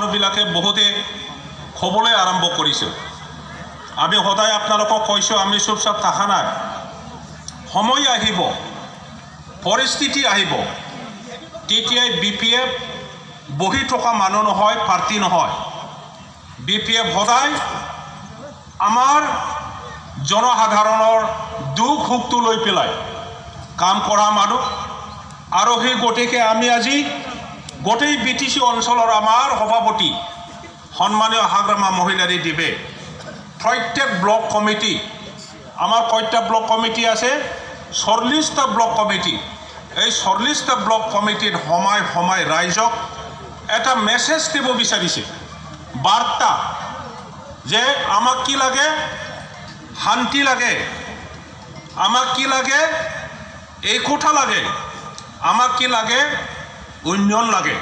মানুহবিলাকে বহুতে খবলৈ আৰম্ভ কৰিছে আমি সদায় আপোনালোকক কৈছোঁ আমি চুপচাপ থকা নাই সময় আহিব পৰিস্থিতি আহিব তেতিয়াই BPF বহি থকা মানুহ নহয় পাৰ্টি নহয় BPF সদায় আমাৰ জনসাধাৰণৰ দুখ সুখটো লৈ পেলাই কাম কৰা মানুহ আৰু সেই গতিকে আমি আজি গোটেই BTC অঞ্চলৰ আমাৰ সভাপতি সন্মানীয় হাগ্ৰামা মহিলাৰী দিবে প্ৰত্যেক ব্লক কমিটি আমাৰ কয়টা ব্লক কমিটি আছে 40টা ব্লক কমিটি এই 40টা ব্লক কমিটিৰ সময় ৰাইজক এটা মেছেজ দিব বিচাৰিছে বাৰ্তা যে আমাক কি লাগে শান্তি লাগে আমাক কি লাগে একতা লাগে আমাক কি লাগে উন্নয়ন লাগে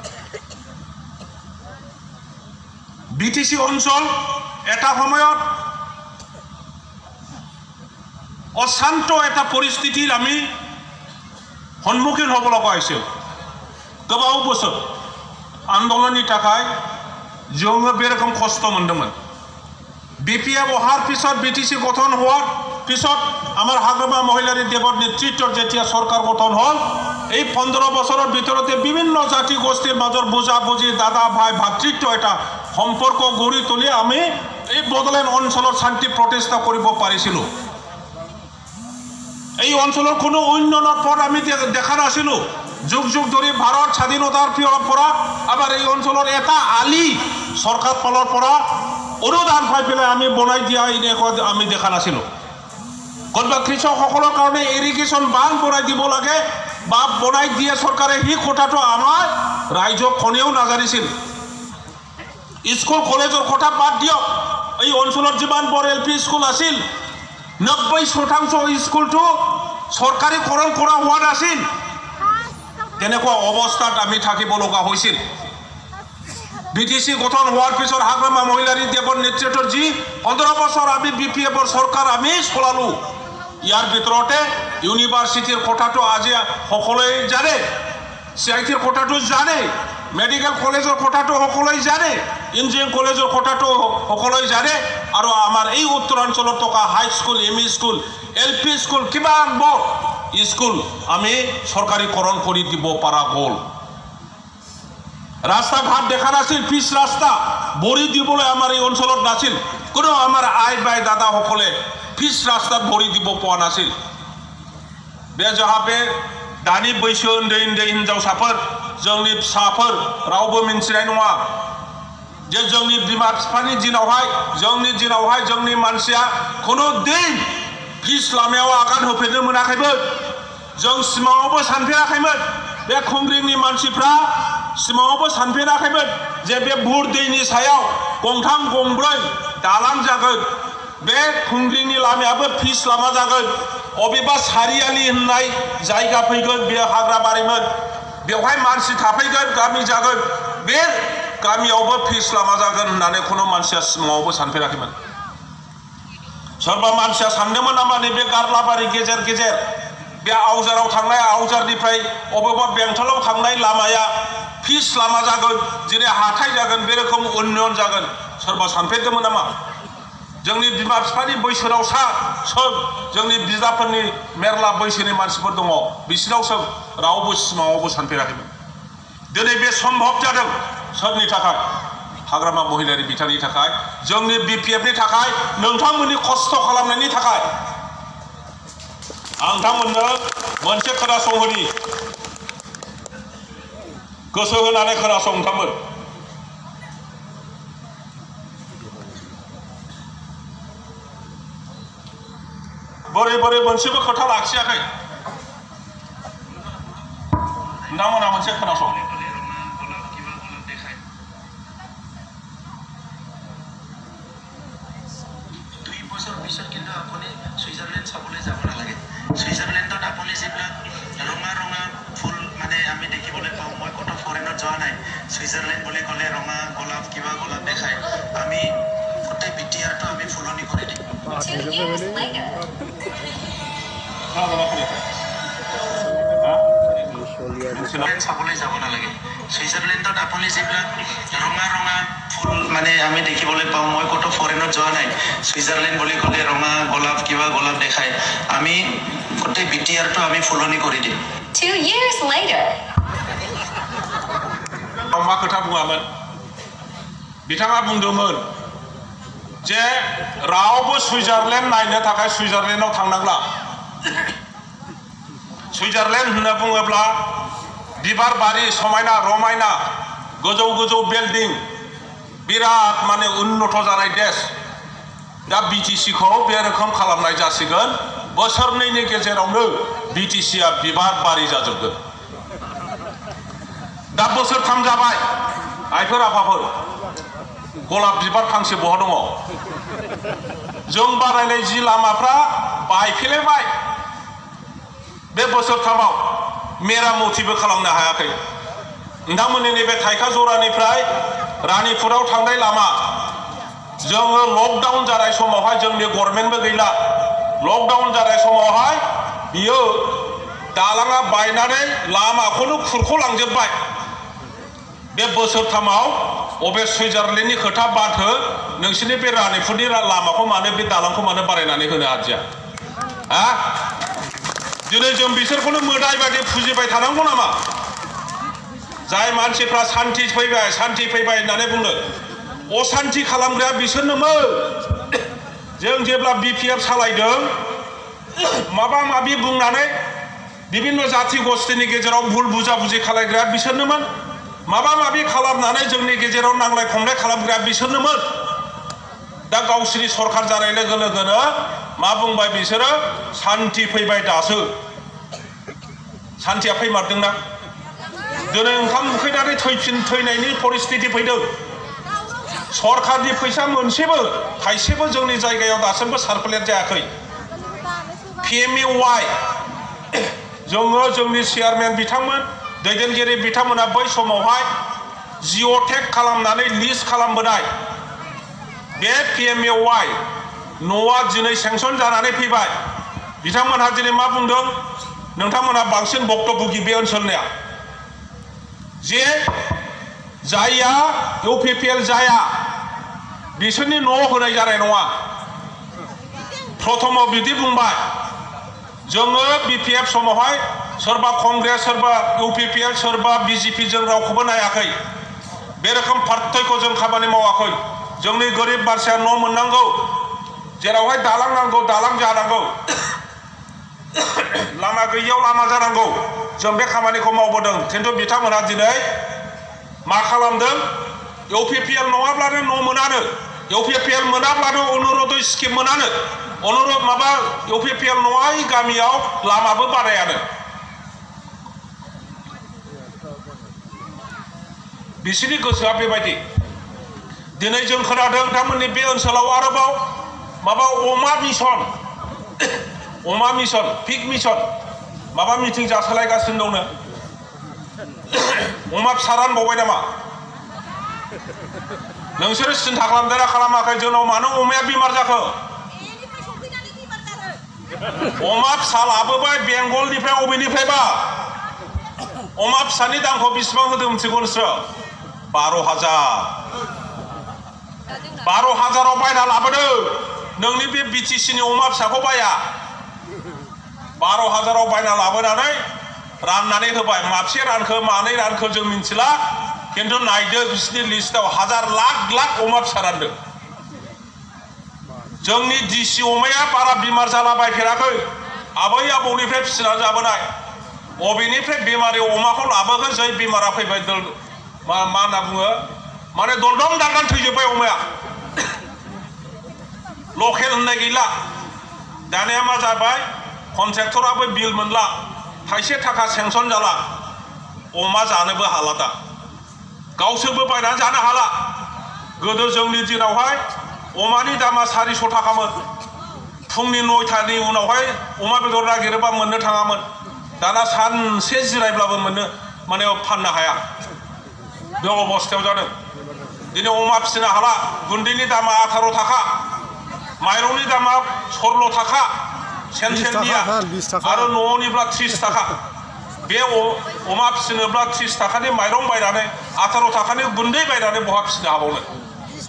BTC অঞ্চল এটা সময়ত অশান্ত এটা পৰিস্থিতিৰ আমি সন্মুখীন হ'ব লগা হৈছিল গোবাव বছৰ আন্দোলনनि थाखाय जोङो बे रकम खस्थ' मोनदोंमोन BPF অহাৰ পিছত BTC গঠন হোৱাৰ পিছত আমাৰ হাগ্ৰামা মহিলাৰী দেৱৰ নেতৃত্বত যেতিয়া চৰকাৰ গঠন হ'ল এই 15 বছৰৰ ভিতৰতে বিভিন্ন জাতি গোষ্ঠীৰ মাজৰ বুজাবুজি দাদা ভাই ভাতৃত্ব এটা সম্পৰ্ক গঢ়ি তুলি আমি এই বড়োলেণ্ড অঞ্চলৰ শান্তি প্ৰতিষ্ঠা কৰিব পাৰিছিলোঁ এই অঞ্চলৰ কোনো উন্নয়নৰ পথ আমি দেখা নাছিলোঁ যুগ যুগ ধৰি ভাৰত স্বাধীনতাৰ পৰা আমাৰ এই অঞ্চলৰ এটা আলি চৰকাৰ ফালৰ পৰা অনুদান পাই পেলাই আমি বনাই দিয়া আমি দেখা নাছিলোঁ কোনোবা কৃষকসকলৰ কাৰণে ইৰিগেশ্যন বান্ধ বনাই দিব লাগে বা বনাই দিয়ে চৰকাৰে সেই কথাটো আমাৰ ৰাইজক কোনেও নাজানিছিল স্কুল কলেজৰ কথা বাদ দিয়ক এই অঞ্চলৰ যিমান বৰ LP স্কুল আছিল 90% স্কুলটো চৰকাৰীকৰণ কৰা হোৱা নাছিল তেনেকুৱা অৱস্থাত আমি থাকিব লগা হৈছিল BTC গঠন হোৱাৰ পিছত হাগ্ৰামা মহিলাৰী দেৱৰ নেতৃত্বত যি 15 বছৰ আমি BPFৰ চৰকাৰ আমি চলালো ইয়াৰ ভিতৰতে ইউনিভাৰ্চিটিৰ কথাটো আজি সকলোৱে জানে CITৰ কথাটো জানে মেডিকেল কলেজৰ কথাটো সকলোৱে জানে ইঞ্জিনিয়াৰিং কলেজৰ কথাটো সকলোৱে জানে আৰু আমাৰ এই উত্তৰাঞ্চলত থকা high school ME school LP school কিমান বৰ স্কুল আমি চৰকাৰীকৰণ কৰি দিব পৰা গ'ল রাস্তা ঘাট দেখা নাছিল পিছ রাস্তা বড়ি দিবলৈ আমাৰ এই অঞ্চলত নাছিল কোনো আমাৰ আই বাই দাদা সকলে পিছ ৰাস্তাত বড়ি দিব পোৱা নাছিল बे जाहाबे दानि बैसो उन्दै उन्दै हिनजावसाफोर जोंनि फिसाफोर रावबो मिन्थिनाय नङा जे जोंनि बिमा बिफानि दिनावहाय जोंनि मानसिया कोनो दिन फिस लामायाव आगान होफेरनो मोनाखैमोन जों सिमाङावबो सानफेराखैमोन बे खुंग्रिंनि मानसिफ्रा सिमाङावबो सानफेराखैमोन जे बे बुर दैनि सायाव गंथाम गंब्रै दालां जागोन बे खुंग्रिंनि लामायाबो फिस लामा जागोन अबेबा सारियालि होननाय जायगा फैगोन बे हाग्राबारिमोन बेवहाय मानसि थाफैगोन गामि जागोन बे गामियावबो फिस लामा जागोन होननानै कोनो मानसिया सिमाङावबो सानफेराखैमोन सोरबा मानसिया सानदोंमोन नामा नैबे गारलाबारि गेजेर गेजेर बे आवजाराव थांनाय आवजारनिफ्राय अबेबा बेंटलाव थांनाय लामाया फिस लामा जागोन दिनै हाथाय जागोन बे रोखोम उन्नयन जागोन सोरबा सानफेरदोंमोन नामा जोंनि बिमा बिफानि बैसोराव सों जोंनि बिदाफोरनि मेरला बैसोनि मानसिफोर दङ बिसोराव सों रावबो सिमाङावबो सानफेराखैमोन दिनै बे सम्भब जादों सोरनि थाखाय हाग्रामा महिलारी बिथांनि थाखाय जोंनि BPFनि थाखाय नोंथांमोननि खस्थ' खालामनायनि थाखाय आं नोंथांमोननो मोनसे खोनासंहोनि गोसो होनानै खोनासं नोंथांमोन बोरै बोरै मोनसेबो खोथा लाखियाखै नोंथांमोना मोनसे खोनासं সুইজাৰলেণ্ড চাবলৈ যাব নালাগে সুইজাৰলেণ্ডত আপুনি যিবিলাক ৰঙা ৰঙা ফুল মানে আমি দেখিবলৈ পাওঁ মই ক'তো ফৰেনত যোৱা নাই সুইজাৰলেণ্ড বুলি ক'লে ৰঙা গোলাপ কিবা গোলাপ দেখায় আমি গোটেই BTRটো আমি ফুলনি কৰি দিম চাবলৈ যাব নালাগে সুইজাৰলেণ্ডত আপুনি যিবিলাক ৰঙা মানে আমি দেখিবলৈ পাওঁ মই ক'তো ফৰেনত যোৱা নাই ছুইজাৰলেণ্ড বুলি ক'লে ৰঙা গোলাপ কিবা গোলাপ দেখায় আমি গোটেই বিটিআৰটো আমি ফুলনি কৰি দিম 2 years later मा खोथा बुङामोन बिथाङा बुंदोंमोन जे रावबो सुइजारलेण्ड नायनो थाखाय सुइजारलेण्डआव थांनांला सुइजारलेण्ड होनना बुङोब्ला बिबार बारि समायना रमायना गोजौ गोजौ बिल्डिं बिराद माने उन्नत जानाय देश दा BTC खौ बे रोखोम खालामनाय जासिगोन बोसोरनैनि गेजेरावनो BTC आ बिबार बारि जाजोबगोन दा बोसोरथाम जाबाय आइफोर आफाफोर गलाप बिबार फांसे बहा दङ जों बानायनाय जि लामाफ्रा बायफ्लेबाय बे बोसोरथामाव मेरामतिबो खालामनो हायाखै नोंथांमोननि नैबे थाइकाजरानिफ्राय रानिपुराव थांनाय लामा जोङो लकडाउन जानाय समावहाय जोंनि गभर्नमेन्टबो गैला लकडाउन जानाय समावहाय बियो दालाङा बायनानै लामाखौनो खुरख'लांजोबबाय बे बोसोरथामाव अबे सुइजारलेण्डनि खोथा बाथो नोंसिनि बे रानिपुरनि लामाखौ मानो बे दालांखौ मानो बानायनानै होनो हादिया हा दिनै जों बिसोरखौनो मोदाय बायदि फुजिबाय थानांगौ नामा जाय मानसिफ्रा सान्थि फैबाय होननानै बुङो असान्थि खालामग्राया बिसोरनोमोन जों जेब्ला BPF सालायदों माबा माबि बुंनानै बिभिन्न जाति गस्थिनि गेजेराव भुल बुजाबुजि खालामग्राया बिसोरनोमोन माबा माबि खालामनानै जोंनि गेजेराव नांलाय खमलाय खालामग्राया बिसोरनोमोन दा गावसिनि सरखार जानाय लोगो लोगोनो मा बुंबाय बिसोरो सान्थि फैबाय दासो सान्थिया फैमारदोंना दिनै ओंखाम उखैनानै थैनायनि परिस्थिति फैदों सरखारनि फैसा मोनसेबो थाइसेबो जोंनि जायगायाव दासिमबो सार्कुलेट जायाखै PMUY जोङो जोंनि चेयारमेन बिथांमोन दैदेनगिरि बिथांमोना बै समावहाय जिअ'टेक खालामनानै लिस्ट खालामबोनाय बे PMUY न'आ दिनै सेंसन जानानै फैबाय बिथांमोनहा दिनै मा बुंदों नोंथांमोनहा बांसिन भक्तभुगि बे ओनसोलनिया जे जायया UPPL जाया बिसोरनि न' होनाय जानाय नङा प्रथमाव बिदि बुंबाय जोङो BPF समावहाय सोरबा कंग्रेस सोरबा UPPL सोरबा BJP जों रावखौबो नायाखै बे रोखोम पार्टयखौ जों खामानि मावाखै जोंनि गोरिब मानसिया न' मोननांगौ जेरावहाय दालां नांगौ दालां जानांगौ लामा गैयियाव लामा जानांगौ जों बे खामानिखौ मावबोदों खिन्थु बिथांमोनहा दिनै मा खालामदों UPPL नङाब्लानो न' मोनानो UPPL मोनाब्लानो अनुरदय स्किम मोनानो अनुरद माबा UPPL नङै गामियाव लामाबो बानायानो बिसोरनि गोसोआ बेबायदि दिनै जों खोनादों नोंथांमोननि बे ओनसोलाव आरोबाव माबा अमा मिशन पिग मिशन माबा मिटिं जासालायगासिनो दंनो अमा फिसा रानबावबाय नामा नोंसोरो सिन्था खालामदोंना खालामाखै जोंनाव मानो अमाया बेमार जाखो अमा फिसा लाबोबाय बेंगलनिफ्राय अबेनिफ्रायबा अमा फिसानि दामखौ बेसेबां होदों मिथिगौ नोंसोरो 12,000 बायना लाबोदों नोंनि बे BTC नि अमा फिसाखौ बाया 12,000 बायना लाबोनानै राननानै होबाय माबसे रानखो मानै रानखो जों मिथिला खिन्थु नायदो बिसोरनि लिस्टआव हाजार लाख अमा फिसा रानदों जोंनि DC अमाया बारा बेमार जालाबायफेराखै आबै आबौनिफ्राय फिसिना जाबोनाय अबेनिफ्राय बेमारि अमाखौ लाबोगोन जै बेमारा फैबाय मा होनना बुङो माने दलदम दाननानै थैजोब्बाय अमाया लकेल होननाय गैला दानिया मा जाबाय कन्ट्रेक्टराबो बिल मोनला थाइसे थाखा सेंसन जाला अमा जानोबो हाला दा गावसोरबो बायनानै जानो हाला गोदो जोंनि दिनावहाय अमानि दामा 400 थाखामोन फुंनि 9टानि उनावहाय अमा बेदर नागिरोबा मोननो थाङामोन दाना सानसे जिरायब्लाबो मोननो माने फाननो हाया बे अबस्थायाव जादों दिनै अमा फिसिनो हाला गुन्दैनि दामा 18 थाखा माइरंनि दामा 16 थाखा सेनसेनिया आरो न'निब्ला 30 थाखा बे अमा फिसिनोब्ला 30 थाखानि माइरं बायनानै 18 थाखानि गुन्दै बायनानै बहा फिसिनो हाबावनो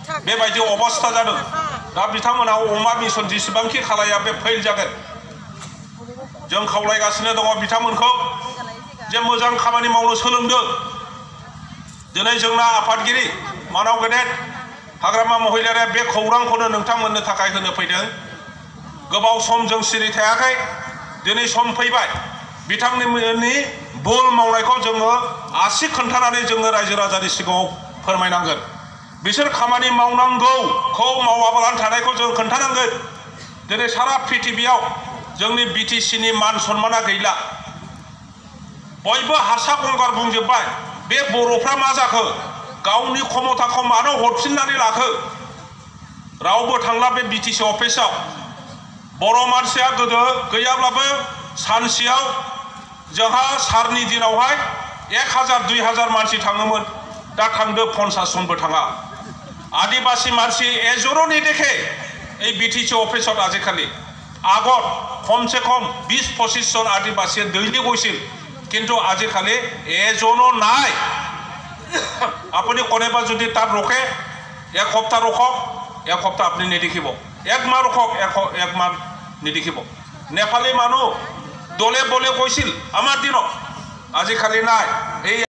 बेबायदि अबस्था जादों दा बिथांमोना अमा मिशन जेसेबांखि खालाया बे फेल जागोन जों खावलायगासिनो दङ बिथांमोनखौ जे मोजां खामानि मावनो सोलोंदो दिनै जोंना आफादगिरि मानाव गेदेर हाग्रामा महिलारिया बे खौरांखौनो नोंथांमोननो थाखाय होनो फैदों गोबाव सम जों सिरि थायाखै दिनै सम फैबाय बिथांमोननि भुल मावनायखौ जोङो आसि खोन्थानानै जोङो रायजो राजानि सिगाङाव फोरमायनांगोन बिसोर खामानि मावनांगौखौ मावाबालानो थानायखौ जों खोन्थानांगोन दिनै सारा पृथिबियाव जोंनि BTCनि मान सन्माना गैला बयबो हारसा गंगार बुंजोब्बाय बे बर'फ्रा मा जाखो गावनि क्षमताखौ मानो हरफिननानै लाखो रावबो थांला बे BTC अफिसाव बर' मानसिया गोदो गैयाब्लाबो सानसेयाव जोंहा सारनि दिनावहाय 1000 2000 मानसि थाङोमोन दा थांदो 50 जनबो थाङा आदिबासी मानसि एजोर'नि देखे এই BTC অফিসত আজিকালি আগত কমসে কম 20-25 জন আদিবাসীয়ে ডেইলি গৈছিল কিন্তু আজিকালি এজনো নাই আপুনি কোনেবা যদি তাত ৰখে এক সপ্তাহ ৰখক এক সপ্তাহ আপুনি নেদেখিব এক মাহ ৰখক এক মাহ নেদেখিব নেপালী মানুহ দলে বলে গৈছিল আমাৰ দিনত আজিকালি নাই এই